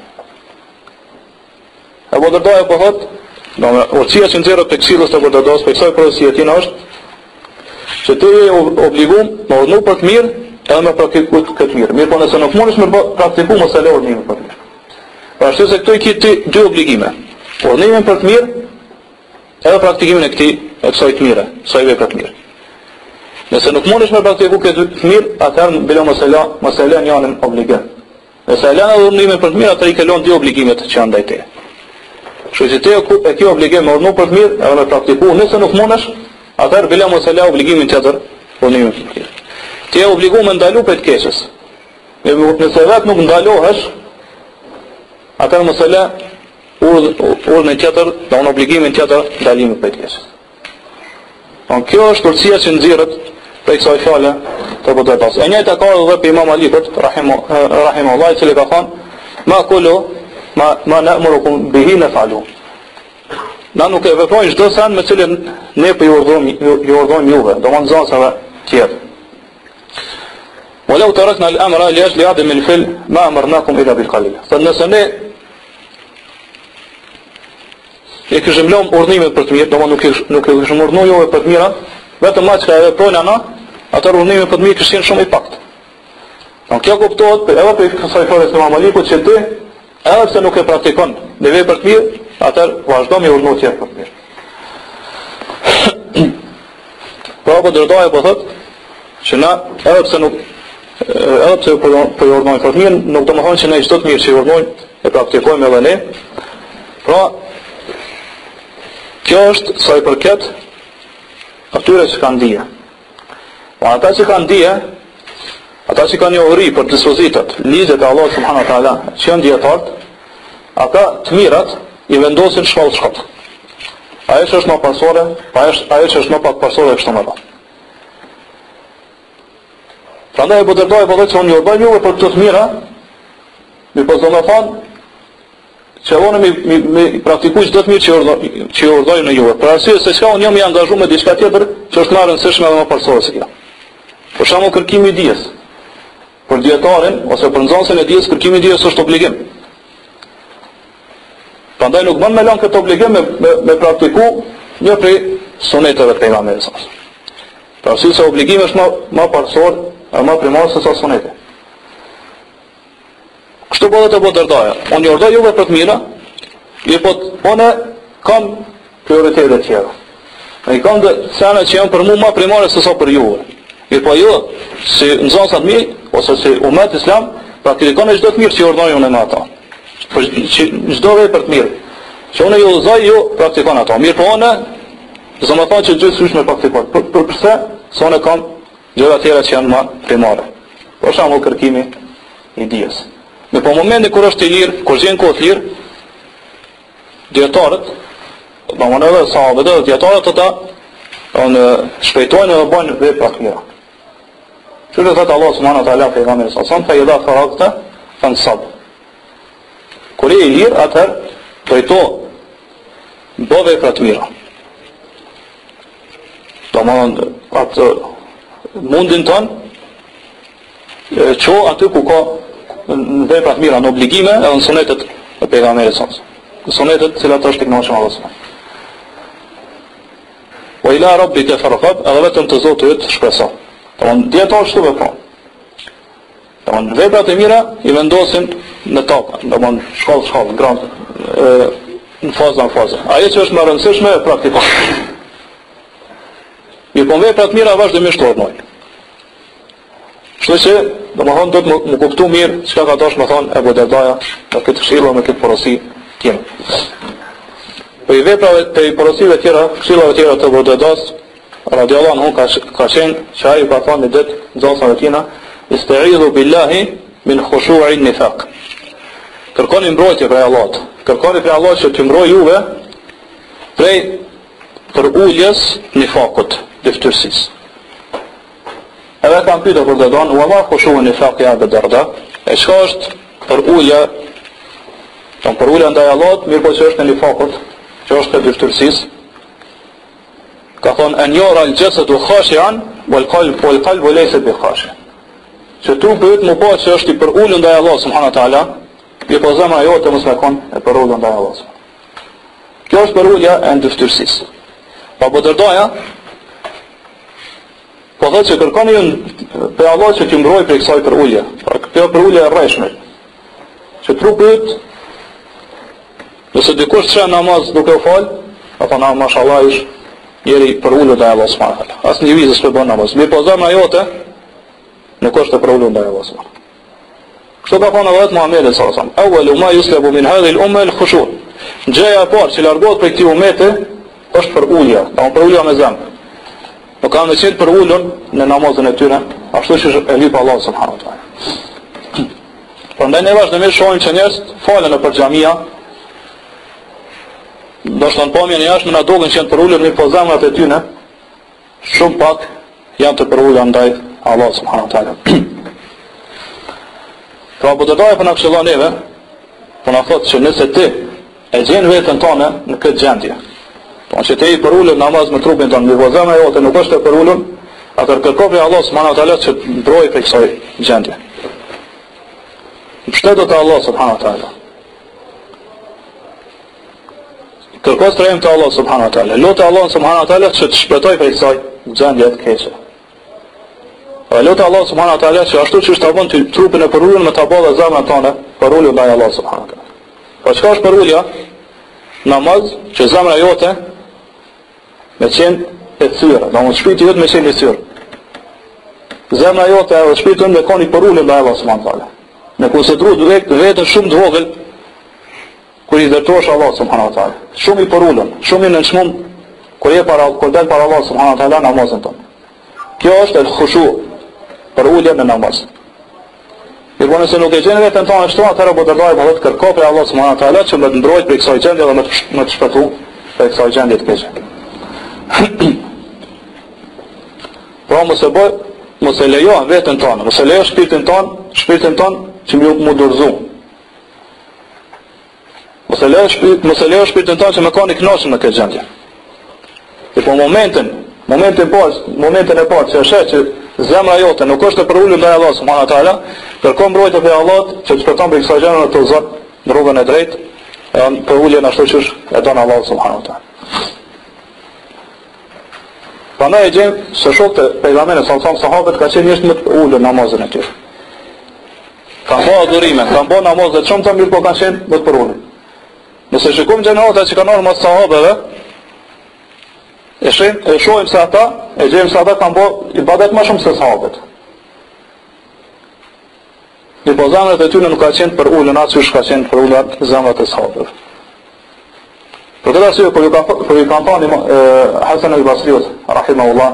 Abu Darda po thotë, urtësia që nxjerrët për kësillës të Abu Dardas, për kësaj porositë e tij është që ti je obligum me urdhënu për të mirë, edhe me praktikuar këtë mirë. Mirë, po nëse nuk mundesh me praktiku, mos e lë urdhënimin për të mirë. Pra ashtu se këtu i ke ti dy obligime. Urdhënimin për të mirë, edhe praktikimin e këtij e kësaj të mire, kësaj vepre të mirë. Nëse nuk mundesh me praktiku këtë të mirë, atëherë bilo mos e lë, mos e lë njërin obligim. Nëse e lën urdhënimin për të mirë, atëherë i ke lënë dy obligimet që janë ndaj teje. Kështu që ti e ke obligim me urdhënu për të mirë, edhe me praktiku, nëse nuk mundesh, atëherë bilo mos e lë obligimin tjetër, urdhënimin për të mirë. Ti je obliguar me ndalu për të keqes. Nëse vetë nuk ndalohesh, atëherë mos e lë urdhën tjetër, dhe unë obligimin tjetër, ndalimin për të keqes. Kjo është urtësia që nxjerrët për kësaj fjale të Abu Dardas. E njëjta ka edhe për Imam Alikut, rahimahullah, i cili ka thënë: "Ma kullu ma ma na'murukum bihi naf'alu." Na nuk e veprojnë çdo sen me cilën ne po ju urdhërojmë ju urdhërojmë juve, domthonë zonësave tjerë. "Walau tarakna al-amra li ajli 'adam al-fil ma amarnakum illa bil qalil." Sa nëse ne e kishim lëmë urdhënimin për të mirë, domthonë nuk nuk e kishim urdhënuar juve për të mira, vetëm atë që e veprojnë ana, atë urdhënimin për të mirë kishin shumë i pakt. Don kjo kuptohet edhe për kësaj fjalë të Imam Alikut që ti edhe pse nuk e praktikon në vepër të mirë, atëherë vazhdo me urdhënu tjetër për të mirë. Po Abu Darda po thotë që na edhe pse nuk edhe pse po po urdhënojmë për të mirë, nuk do të thonë që ne çdo të mirë që urdhënojmë e praktikojmë edhe ne. Pra kjo është sa i përket atyre që kanë dije. Po ata që kanë dije, ata që kanë njohuri për dispozitat, ligjet e Allahut subhanahu wa taala, që janë dietarët, ata të mirat i vendosin shkallë shkallë. Ajo që është më pasore, ajo që është më pak pasore kështu më radh. Prandaj Abu Darda e vëllai që unë ju urdhoj juve për të të mira, mi po do më thonë që unë mi, mi, mi praktikuj çdo të mirë që urdhoj që ju urdhoj në juve. Për arsye se çka unë jam i angazhuar me diçka tjetër që është më e rëndësishme dhe më përsorë se kjo. Për shembull kërkimi i dijes. Për dietarin ose për nxënësin e dijes kërkimi i dijes është obligim. Prandaj nuk mund me lënë këtë obligim me, me, me praktiku një prej suneteve të pejgamberit sa. Për arsye se obligimi është më më parsor, më primar se sa sunete. Kështu bëhet e Dardaja. Unë ju urdhoj juve për të mira, i po unë kam prioritete të tjera. I kam dhe sene që janë për mua më primare se sa për juve. I po ju, si nxënësat mi, ose si umat islam, praktikoni çdo të mirë që ju urdhoj unë me ata. Për çdo vepër për të mirë. Që unë ju udhëzoj, ju praktikoni ato. Mirë po unë, do të thonë që gjithë me praktikon. Për, për përse, se unë kam gjëra të tjera që janë më primare. Për shembull kërkimi i dijes. Në po momenti kur është i lirë, kur gjen kohë të lirë, dietarët, domthonë edhe sahabët edhe dietarët ata në shpejtojnë dhe bojnë vepra të mira. Që dhe thëtë Allah subhanahu wa ta'ala pejgamberit sallallahu alaihi wasallam, fa idha faragta fansab. Kur je i lirë, atëherë drejto bo vepra të mira. Domthonë atë mundin tonë ço aty ku ka në vepra të mira, në obligime edhe në sunetet e pejgamberit sallallahu alaihi wasallam. Në sunetet cilat është tek Allahu subhanahu wa ta'ala. Wa ila rabbika farghab, edhe vetëm të Zotit shpreso. Domthonë dietar çto vepron. Domthonë veprat e mira i vendosin në tokë, domthonë shkollë shkollë, grant në fazë në fazë. Ajo që është më e rëndësishme e praktikon. Mi po veprat mira vazhdimisht urdhnojnë. Kështu që, domethënë do të më, më kuptu mirë çka ka dosh më thonë Abu Dardaja në këtë këshillë me këtë porosi tjetër. Për i veprave të i porosive tjera, këshillave tjera të Abu Dardas, radiallahu anhu ka ka qenë që ai ka thonë në det nxënësave tina, ista'idhu billahi min khushu'i nifaq. Kërkoni mbrojtje prej Allahut. Kërkoni prej Allahut që të mbrojë juve prej për uljes nifakut, deftërsisë. Edhe kam pyetur për Dardan, "Wa ma khushu'u nifaq ya Abu Darda?" E çka është për ulja, ton për ulja ndaj Allahut, mirë po që është në nifakut, që është e deftërsisë. Ka thonë, "An yara al-jasadu khashi'an wal qalb wal qalb laysa bi khashi'." Që trupi yt më bëhet që është i për ulur ndaj Allahut subhanahu wa taala, mirë po zemra jote mos me kon e për ulur ndaj Allahut. Kjo është për ulja e deftërsisë. Pa Abu Dardaja po thotë që kërkoni ju për Allah që t'ju mbrojë për kësaj për ulje. Kjo për ulje e rreshme. Që trupi yt, nëse dikush çon namaz duke u fal, apo na mashallah ish njeri për ulur ndaj Allahut subhanahu wa taala. Asnjë vizë s'po bën namaz. Mirë po zemra jote nuk është e për ulur ndaj Allahut subhanahu wa taala. Kështu ka thonë edhe Muhamedi sallallahu alaihi wasallam, "Awwalu ma yuslabu min hadhihi al-umma al-khushu'." Gjëja e parë që largohet prej këtij ummeti është për ulja, domthonë për ulja me zemër. Nuk kanë qenë për ulën në namazën e tyre, ashtu që e lyp Allah subhanahu wa taala. Prandaj ne vazhdimisht shohim që njerëz falen nëpër xhamia. Do të thonë pamjen e jashtme na duken që janë për ulën, mirë po zemrat e tyre shumë pak janë të për ulën ndaj Allah subhanahu wa taala. Pra Abu Darda po na këshillon neve, po na thotë që nëse ti e gjen veten tonë në këtë gjendje, po që ti i për ulur namaz me trupin tonë, mirë po zemra jote nuk është e për ulur, atëherë kërko prej Allah subhanahu wa taala që të mbrojë prej kësaj gjendje. Mbështeto te Allah subhanahu wa taala. Kërko strehim te Allah subhanahu wa taala. Lutë Allah subhanahu wa taala që të shpëtoj prej kësaj gjendje të keqe. Po lutë Allah subhanahu wa taala që ashtu që është avon trupin e për ulur me ta bëllë zemrën tonë për ulur ndaj Allah subhanahu wa taala. Po çka është për ulja? Namaz që zemra jote me qenë e thyrë, do më shpirti jote me qenë e thyrë. Zemra jote e shpirti jote me koni për ulën ndaj Allah subhanahu wa taala. Me koncentru vetën shumë të vogël kur i ndërtohesh Allah subhanahu wa taala. Shumë i për ulën, shumë i nënçmum kur je para kur dal para Allah subhanahu wa taala namazën tonë. Kjo është el khushu, për ulja në namaz. Mirë, nëse nuk e gjenë vetën tonë ashtu, atëherë Abu Darda do të kërkojë prej Allah subhanahu wa taala që më të mbrojë prej kësaj gjendje dhe më të shpëtoj prej kësaj gjendje të keqe. Pra mos e bëj mos e lejo veten tonë, mos e lejo shpirtin tonë, shpirtin tonë që më mu dorëzu. Mos e lejo shpirt, mos e lejo shpirtin tonë që më kanë i kënaqur në këtë gjendje. E po momentin, momentin pas, momentin e parë që është që zemra jote nuk është e përulur ndaj Allahut subhanahu wa taala, kërkon mbrojtje prej Allahut që të shpëton prej kësaj gjëre të zot në rrugën e drejtë, për uljen ashtu siç e don Allahu subhanahu wa taala. Prandaj e gjejmë se shokët e pejgamberit sallallahu alaihi wasallam sahabët ka qenë njerëz më të ulur namazin e tyre. Kanë bërë adhurime, kanë bërë namazet shumë të mirë, por kanë qenë më të përulur. Nëse shikojmë gjenerata që kanë ardhur mas sahabëve, e shohim, e shohim se ata, e gjejmë se ata kanë bërë ibadet më shumë se sahabët. Në po zemrat e tyre nuk ka qenë për ulën atë që ka qenë për ulën zemrat e sahabëve. Për këtë arsye, kur i kanë thënë Hasan al-Basriut, rahimahullah,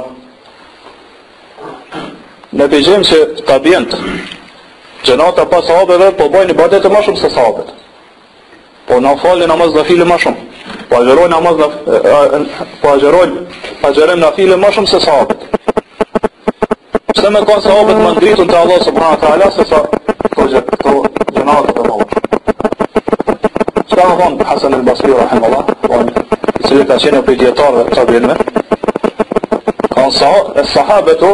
ne bëjmë që tabiint, gjenata pas sahabëve po bojnë ibadete më shumë se sahabët. Po na falin namaz nafile më shumë. Po agjerojnë namaz po agjerojnë agjerim nafile më shumë se sahabët. Pse me kanë sahabët më ngritën te Allah subhanahu wa taala se sa këto gjenata të mëdha. Çka ka thënë Hasan al-Basri rahimahullah, i cili ka qenë për dietarëve të tabiinëve, kanë sahabëtu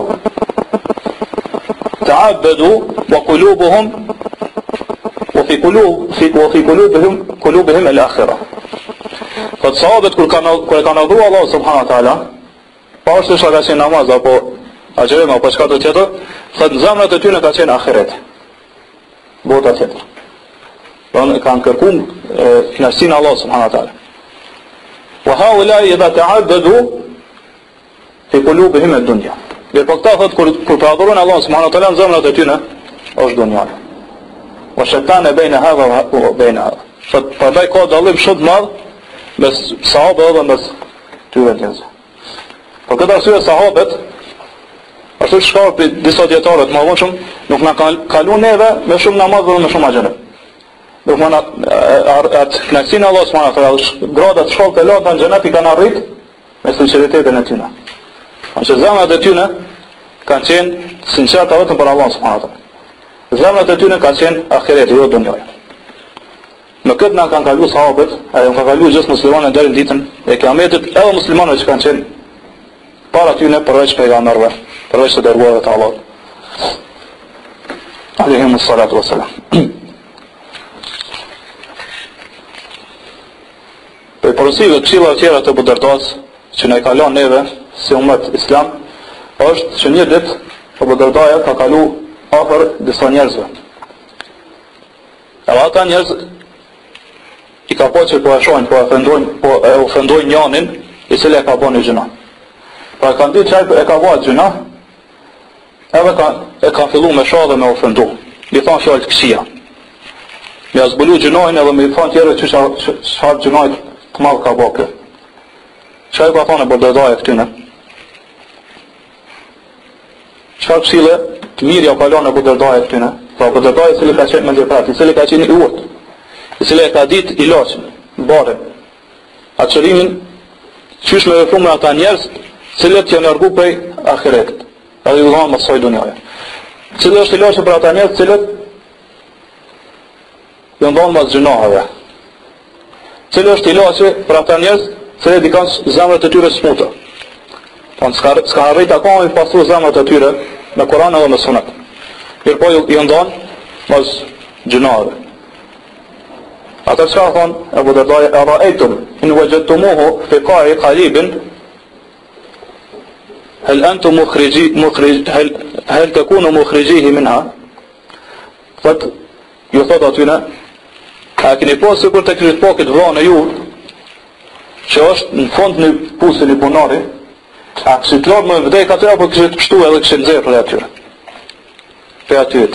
تعبدوا وقلوبهم وفي قلوب في وفي قلوبهم قلوبهم الآخرة. فالصحابة كل كانوا كل كانوا ذو الله سبحانه وتعالى پاشtë shka ka qenë namaz apo agjerim apo çka do tjetër, thot zemrat e tyre ka qenë ahiret. Bota tjetër. Don kanë kërkuar kënaqësinë Allah subhanahu wa taala. Wa haula idha ta'abbadu fi qulubihim ad-dunya. Dhe po këta thot kur kur të adhurojnë Allah subhanahu wa taala në zemrat e tyre është dunja. Wa shaytana baina hadha wa baina hadha. Fat pandaj ka dallim shumë të madh mes sahabëve dhe mes tyre njerëzve. Por këtë arsye sahabët, ashtu që shkar për disa djetarët më vonë nuk na kanë kalu neve me shumë namaz dhe me shumë agjerim. Nuk më atë knaqësinë Allah subhanahu wa taala, gradat shkollë të larta në xhenet i kanë arrit me sinqeritetin e tyre. Që zemrat e tyre kanë qenë sinqerta vetëm për Allah subhanahu wa taala. Zemrat e tyre kanë qenë ahireti, jo dunjaja. Në këtë na kanë kalu sahabët, edhe kanë kalu gjithë muslimanët deri në ditën e Kiametit, edhe muslimanët që kanë qenë para tyre përveç pejgamberëve, përveç të dërguarve të Allahut. Alayhimu salatu wassalam. Për porosive këshilla të tjera të Abu Dardas që na i ka lënë neve si ummet islam, është që një ditë Abu Dardaja ka kalu afër disa njerëzve. Edhe ata njerëz i ka po që po e shohin, po e ofendojnë, po e ofendojnë njanin i cili e ka bënë një gjuna. Pra e kanë ditë që e ka bënë gjuna, edhe ka, e ka fillu me shoh dhe me ofendu. Mi thonë fjallë të kësia. Mi a zbulu gjunahin edhe mi thonë tjere që çfarë gjunahit të madhë ka bëke. Qa i ka thonë e bërdedaje këtyne? Çfarë kësile të mirja ka lënë e bërdedaje këtyne? Pra bërdedaje cili ka qenë me ndjeprat, i cili ka qenë i urt, i cili e ka ditë i laqën, bare. Atë qërimin, qysh me vepru me ata njerëz, cilët janë largu prej ahiretit, edhe i dhanë më saj dunjaja. Cilë është i laqën për ata njerëz, cilët janë dhanë mas gjunahave. Cilë është i laqën për ata njerëz, cilët i kanë zemrat e tyre smuta. Tonë s'ka arrit akoma i pasru zemrat e tyre me Koran edhe me Sunet. Mirë po janë dhanë mas gjunahave. Ata çka thonë Abu Dardaja, ara'aytum in wajadtumuhu fi qa'i qalibin hal antum mukhriji mukhrij hal hal takunu mukhrijihi minha. Fat ju thot atyne, a keni po sikur të kishit po këtë vllanë e ju që është në fund në pusën i bunari, a kishit lodh më vdek aty apo kishit pështu edhe kishit nxjerr për atyre për atyre.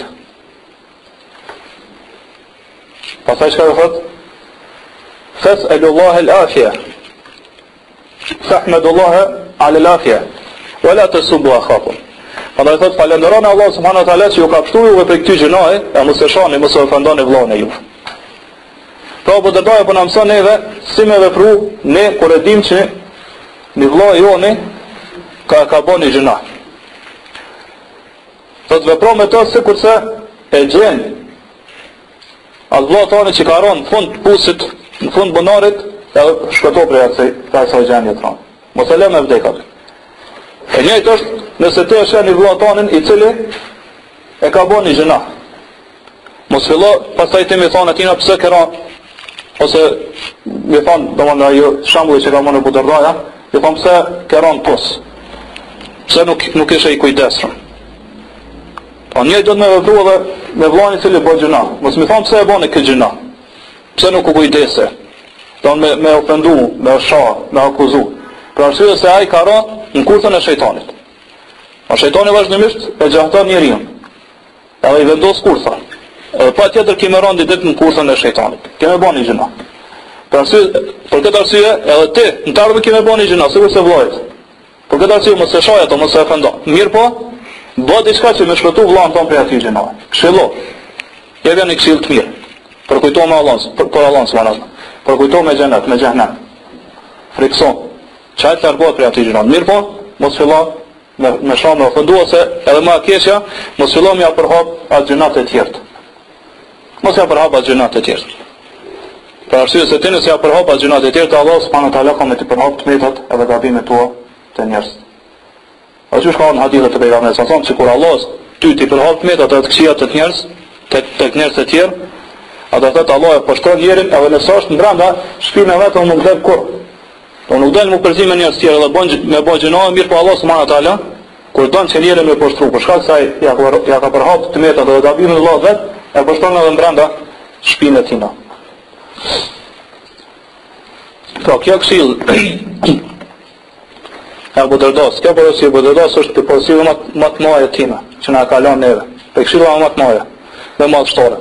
Pastaj çka thot? Fas'alullaha al-afiyah. Fahmadullaha 'ala al-afiyah. Wala tasubbu akhakum. Prandaj thot falenderoni Allah subhanahu wa taala që ju ka pështuar juve për këtë gjinoje, e mos e shani, mos e ofendoni vllahun e juve. Pra po dërdoj po na mëson neve si me vepru ne kur e dim që një vllai joni ka ka bënë gjuna. thot vepro me to sikurse e gjen atë vëlla tonë që ka rënë në fund pusit, në fund bunarit, edhe shpëto prej asaj asaj gjendje tonë. Mos e lë me vdek atë. E njëjtë është nëse ti e sheh një vëlla tonin i cili e ka bën një gjëna. Mos fillo pastaj ti më thon atina pse ke rënë ose më thon domosdoshmë ajo shembulli që ka marrë Abu Dardaja, më thon pse ke rënë pos. Pse nuk nuk ishe i kujdesshëm. Po një do të më vëpru edhe me vllani i cili bën gjëna. Mos më thon pse e bën këtë gjëna. Pse nuk u kujdese. Don me me ofendu, me shoh, me akuzu. Për arsye se ai ka rënë në kurthën e shejtanit. A shejtani vazhdimisht e gjahton njeriu. Edhe i vendos kurtha. Edhe pa tjetër kemë rënë ditë në kurthën e shejtanit. Kemë bën një gjëna. Për arsye, për këtë arsye edhe ti në të ardhmen kemë bën një gjëna, sigurisht se vllajt. Për këtë arsye mos e shoj ato, mos e ofendo. Mirë po, bë diçka që më shpëtu vllahun ton prej atij gjënave. Këshillo. Jep një këshill të mirë. Për kujto me Allah, për, për Allah subhanallahu. Për kujto me xhenet, me xhenem. Frikson. Çaj të largohet prej atij gjënave. Mirë po, mos fillo me me shoh me ofendu ose edhe më keqja, mos fillo me ja përhap atë gjënat e tjerë. Mos ja përhap atë gjënat e tjerë. Për arsye se ti nëse ja përhap atë gjënat e tjerë, Allah subhanahu wa taala ka me të përhap të metat edhe gabimet tua të njerëz. Ashtu shka në hadithet të pejgamberit sa thonë që kur Allah ty ti përhap të metat edhe të këqija të njerëz, të të njerëz të tjerë, atë thotë Allah e poshtron njerin edhe nëse është brenda shpinën e vet, unë nuk del kur. Unë nuk del më përzim me njerëz të tjerë edhe bën me bën gjëna, mirë po Allah subhanahu wa taala kur don që njerin me poshtru, për shkak se ai ja ja ka përhap të metat edhe gabimin e Allah vet, e poshtron edhe brenda shpinën e tij. Pra kjo këshill Abu Dardas, kjo porosi Abu Dardas është të porosive më më të mëdha tina, që na ka lënë neve. Për këshilla më të mëdha, më më shtore.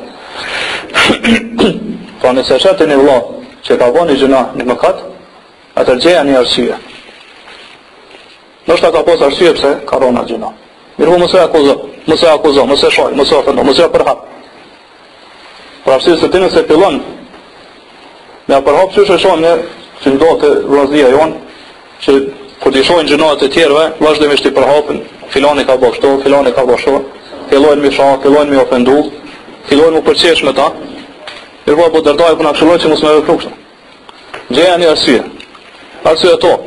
Po nëse është një vëlla që ka bënë gjëna në mëkat, atë gjeja një arsye. Ndoshta ka pas arsye pse ka rënë gjëna. Mirë, mos e akuzo, mos e akuzo, mos e shoj, mos e ofendo, mos e përhap. Për arsye se ti nëse fillon me përhap çështë e shohim ne që ndodhet te vllazëria jon, që kur ti shohin gjënat e tjerëve, vazhdimisht i përhapin, filani ka bërë kështu, filani ka bërë kështu, fillojnë me shoh, fillojnë me ofendu, fillojnë me përqesh me ta. Mirë po Abu Dardai puna këshilloi që mos më vepru kështu. Gjeja një arsye. Arsye to.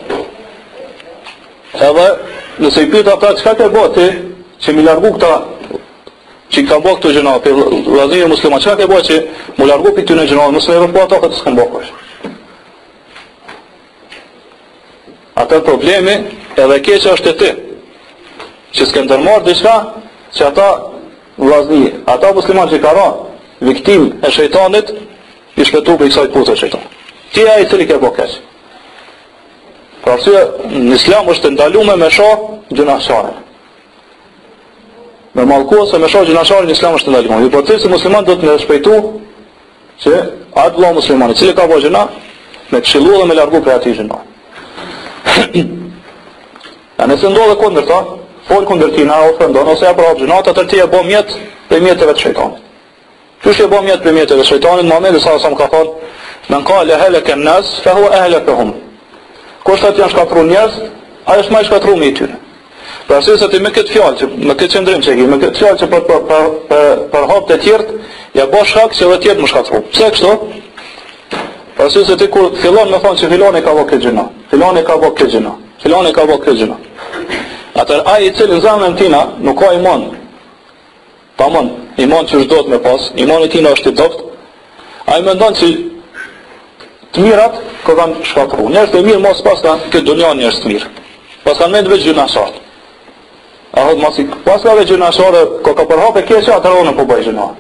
Edhe nëse i pyet ata çka ke bërë ti që më largu këta që ka bërë këto gjëna, për vllazëria musliman, çka ke bërë që më largu për këtyre gjënave, mos më vepru ato që s'kan bërë. Atë problemi edhe keqja është e ti, që s'ke ndërmarrë diçka që ata vllazni, ata musliman që ka rënë viktim e shejtanit, i shpëtu për i kësaj putë e shejtanit. Ti ai i cili ke bërë keq. Për arsye në Islam është ndaluar me shoh gjunaqare. Me mallku ose me shoh gjunaqare në Islam është ndaluar. Jo, por ti si musliman do të më respektu që atë vëlla musliman i cili ka bërë gjuna, me këshillu dhe me largu prej atij gjuna. A nëse ndodhe kundër ta, fol kundër tina, ofendon, ose ja përhap gjunat, atër ti e bo mjet për mjetëve të shejtanit. Qysh e bo mjet për mjetëve të shejtanit, Muhamedi sallallahu alaihi wasallam ka thonë, men qala halaka an-nas fa huwa ahlakahum. Kush atë janë shkatruar njerëz, ai është më i shkatruar i tyre. Për arsye se ti me këtë fjalë, që me këtë qendrim që ke, me këtë fjalë që për për për, për, për hap të tjerë, ja bë shkak që edhe tjetër më shkatruar. Pse kështu? Për arsye se ti kur fillon me thonë se filani ka bërë këtë gjëna, filani ka bërë këtë gjëna, filani ka bërë këtë gjëna. Atër ai i cili në zemrën tina nuk ka iman. Tamam, iman që është do të me pas, imani tina është i dopt. Ai mendon se të mirat ko kanë shkatruar. Njerëz të mirë mos pas kanë këtë dunja njerëz të mirë. Pas kanë mendë veç gjunaqar. A hod mos i pas ka veç gjunaqar, ko ka përhapë keq atë rronë po bëj gjuna.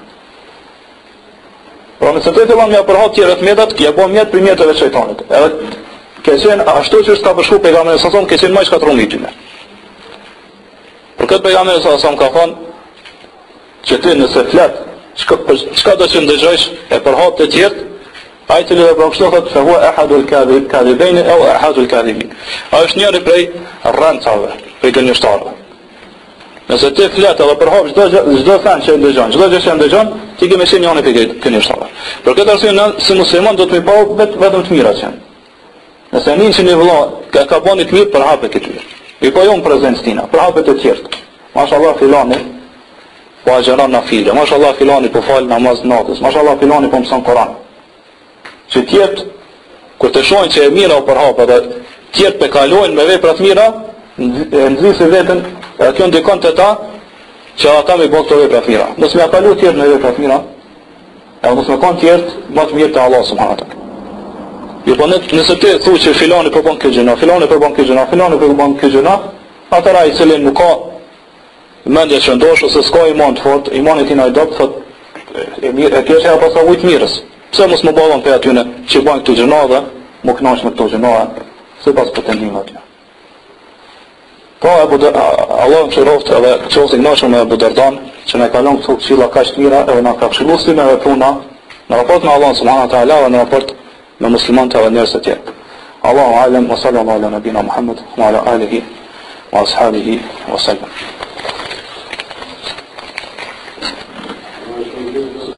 Por nëse të fillon me përhap tjerë të mjetat, ja bën mjet për mjeteve të shejtanit. Edhe keqen ashtu që ka bëshku pejgamberi sa thon keqen më shkatruar ty. Për këtë pejgamberi sa thon ka thon që ti nëse flet, çka çka do të ndëgjojsh e përhap të tjerë, ai të lë bëjë thot se huwa ahadul kadhib kadhibain aw ahadul kadhibin. Ai është njëri prej rrancave, prej gënjeshtarëve. Nëse ti flet edhe përhap çdo çdo fan që ndëgjon, çdo gjë që ndëgjon, ti ke mësinë janë prej gënjeshtarëve. Për këtë arsye ne si musliman do të më pa vetëm të mirat janë. Nëse nin që një vëlla ka ka bënë të mirë për hapet këtyre. I po jon prezencë tina, për hapet të tjerë. Mashallah filani po agjeron nafile. Mashallah filani po fal namaz natës. Mashallah filani po mëson Kur'an. Që tjetë kur të shohin që e mira u përhap edhe tjetë pe kalojnë me vepra të mira, nxjisë veten, e kjo ndikon te ta që ata me bën këto vepra të mira. Mos më kalu tjetë me vepra të mira. E mos më kanë tjetë më të mirë te Allah subhanahu wa taala. Jo po nëse ti thuaj që filani po bën këtë gjë, filani po bën këtë gjë, filani po bën këtë gjë, atëra i cili nuk ka mendje që ndosh ose s'ka iman të fort, imani tina i dopt, thot e mirë, e kjo që apo sa ujt mirës. Pse mos më ballon pe atyne që bën këto gjëra dhe më kënaq me këto gjëra, sipas pretendimit aty. Po Abu Allah më shëroft edhe qoftë i kënaqur me Abu Dardan, që na kalon këto këshilla kaq të mira edhe na ka këshilluar si me vepruna në raport me Allah subhanahu wa taala dhe në raport me muslimanët edhe njerëzit e tjerë. Allahu alem wa sallallahu ala nabina Muhammad wa ala alihi wa ashabihi wa sallam.